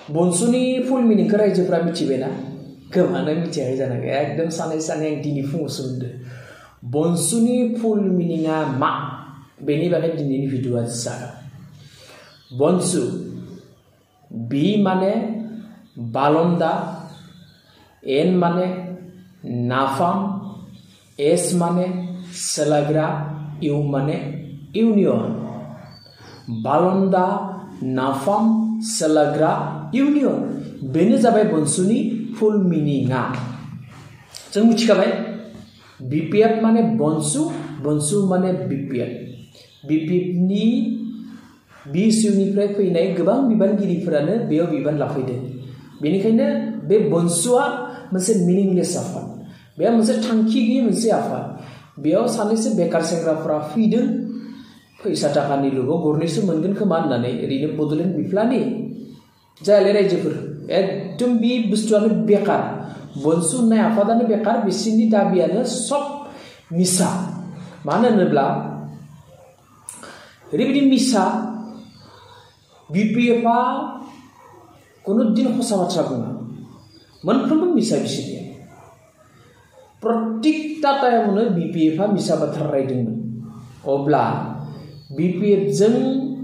बनसुनि फुल मिनिंखौ रायजोफ्रा मिथिबायना गोबाङानो मिथियाखै जानांगौ एकदम सानै सानै आं दिनै फुङावसो मोनदों बनसुनि फुल मिनिंआ मा बेनि बागै दिनैनि भिडिअआ जागोन बनसु बि माने बालन्दा एन माने नाफाम एस माने सोलाग्रा इउ माने इउनियन बालन्दा नाफाम सोलाग्रा इउनियन बेनो जाबाय बनसुनि फुल मिनिंआ जों मिथिखाबाय बिपिएफ माने बनसु बनसु माने बिपिएफ बिपिएफनि बिएसइउनिफ्राय फैनाय गोबां बिबानगिरिफोरानो बेयाव बिबान लाफैदों बेनिखायनो बे बनसुआ मोनसे मिनिंलेस आफाद बे मोनसे थांखि गैयै मोनसे आफाद बेयाव सानैसो बेकार सेंग्राफ्रा फैदों फैसा थाखानि लोगोआव गरनैसो मोनगोन खोमा होननानै ओरैनो बड'लेण्ड बिफ्लानि जायलाय रायजोफोर एकदम बे बुस्थुआनो बेकार बनसु होननाय आफादानो बेकार बिसोरनि दाबियानो सब मिसा मानो होनोब्ला ओरैबायदि मिसा बिपिएफआ कुनु दिन हसा बाथ्रा बुङा मोनफ्रोमबो मिसा बिसोरनिया प्रत्येकता टाइमावनो बिपिएफआ मिसा बाथ्रा रायदोंमोन अब्ला बिपिएफजों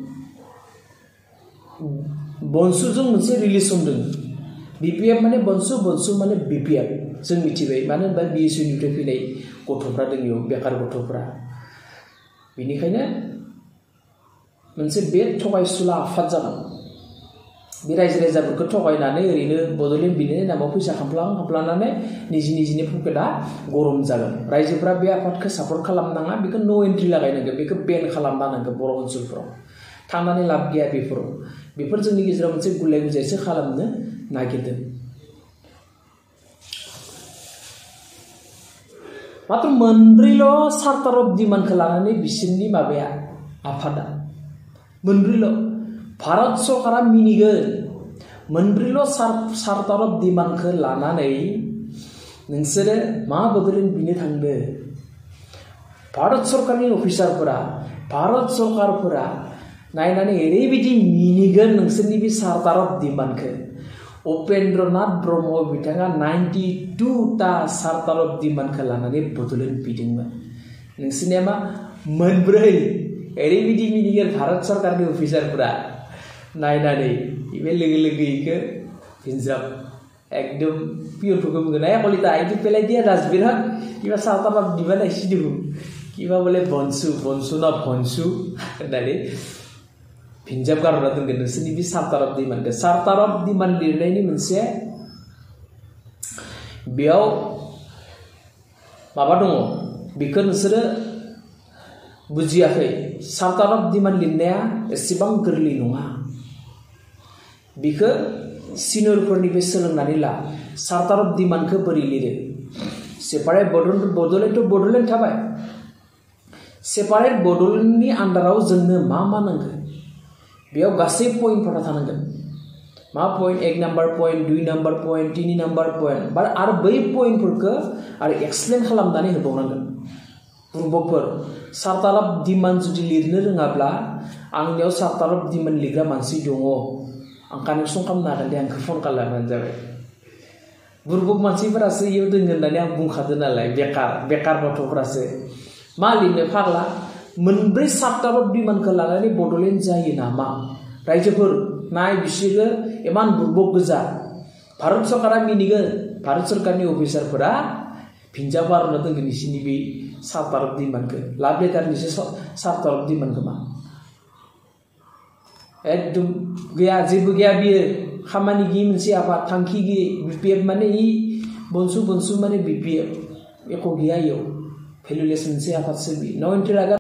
बनसुजों मोनसे रिलेसन दङ बिपिएफ माने बनसु बनसु माने बिपिएफ जों मिथिबाय मानो होनबा बिएसइउनिफ्राय फैनाय गथ'फ्रा दङ बेयाव बेकार गथ'फ्रा बेनिखायनो मोनसे बे थगायसुला आफाद जागोन बे रायजो राजाफोरखौ थगायनानै ओरैनो बड'लेण्ड बिनि नामाव फैसा खामफ्लांनानै निजिनि पकेटआ गरम जागोन रायजोफ्रा बे आफादखौ सापर्ट खालामनाङा बेखौ नो एन्ट्रि लागायनांगौ बेखौ बेन खालामना होनांगौ बर' ओनसोलफ्राव थांनानै लाब गैया बेफोर जोंनि गेजेराव मोनसे गुलाय गुजायसो खालामनो नागिरदों मात्र मोनब्रैल' चार्टार अफ डिमान्डखौ लानानै बिसोरनि माबाया आफादा मोनब्रैल' भारत सरकारा मिनिगोन मोनब्रैल' चार्टार अफ डिमान्डखौ लानानै नोंसोरो मा बड'लेण्ड बिनो थांदो भारत सरकारनि अफिसारफोरा भारत सरकारफोरा नायनानै ओरैबायदि मिनिगोन नोंसोरनि बे चार्टार अफ डिमान्डखौ उपेन्द्रनाथ ब्रह्म बिथाङा 92टा चार्टार अफ डिमान्डखौ लानानै बड'लेण्ड बिदोंमोन नोंसोरनिया मा मोनब्रै ओरैबायदि मिनिगोन भारत सरकारनि अफिसारफोरा नायनानै बे लोगो इखौ हिन्जाब एकदम पियरफोरखौ बुंगोन कलिता आइदि पेलाय दिया राजबीरहा किबा चार्टार अफ डिमान्ड आइसिदों किबा बोले बनसु ना भनसु होननानै हिन्जाब गारना दोनगोन नोंसोरनि बे चार्टार अफ डिमान्डखौ चार्टार अफ डिमान्ड लिरनायनि मोनसे बेयाव माबा दङ बेखौ नोंसोरो बुजियाखै चार्टार अफ डिमान्ड लिरनाया एसेबां गोरलै नङा बेखौ सिनियरफोरनिफ्राय सोलोंनानै ला चार्टार अफ डिमान्डखौ बोरै लिरो सेपारेट बड'लेण्ड थाबाय सेपारेट बड'लेण्डनि आन्डाराव जोंनो मा नांगौ बेयाव गासै पइन्टफोरा थानांगोन मा point 1 number point 2 number point 3 number point आरो बै पइन्टफोरखौ आरो एक्सप्लेन खालामनानै होबावनांगोन बुरबकफोर चार्टार अफ डिमान्ड जुदि लिरनो रोङाब्ला आंनियाव चार्टार अफ डिमान्ड लिरग्रा मानसि दङ आं कानेक्सन खालामनो हागोन दे आंखौ फन खालामबानो जाबाय बुरबक मानसिफोरासो इयाव दङ होननानै आं बुंखादों नालाय बेकार गथ'फोरासो मा लिरनो फाग्ला मोनब्रै चार्टार अफ डिमान्डखौ लानानै बड'लेण्ड जायो नामा रायजोफोर नाय बिसोरो इमान बुरबक गोजा भारत सरकारा मिनिगोन भारत सरकारनि अफिसारफोरा भिन्जा बारनो दोनगोन बिसोरनि बे चार्टार अफ डिमान्डखौ लाभ लेटारनिसो चार्टार अफ डिमान्डखौ मा एकदम गैया जेबो गैया बियो खामानि गैयै मोनसे आफाद थांखि गैयै बिपिएफ माने बनसु माने बिपिएफ एख' गैया इयाव भेलुलेस मोनसे आफादसो बि नो एन्ट्रि लागोन